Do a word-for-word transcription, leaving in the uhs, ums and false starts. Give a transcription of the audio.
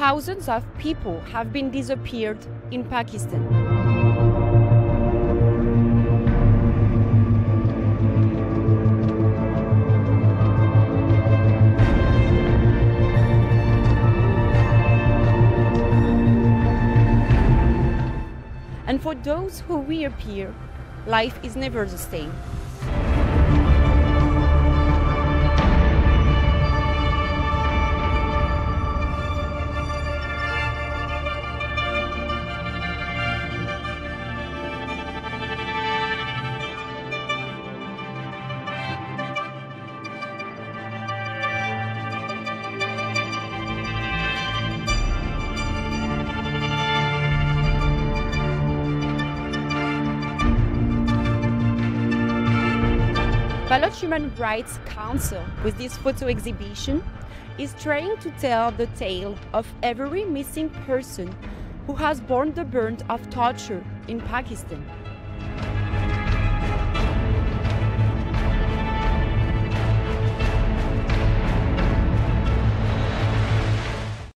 thousands of people have been disappeared in Pakistan. And for those who reappear, life is never the same. Baloch Human Rights Council, with this photo exhibition, is trying to tell the tale of every missing person who has borne the brunt of torture in Pakistan.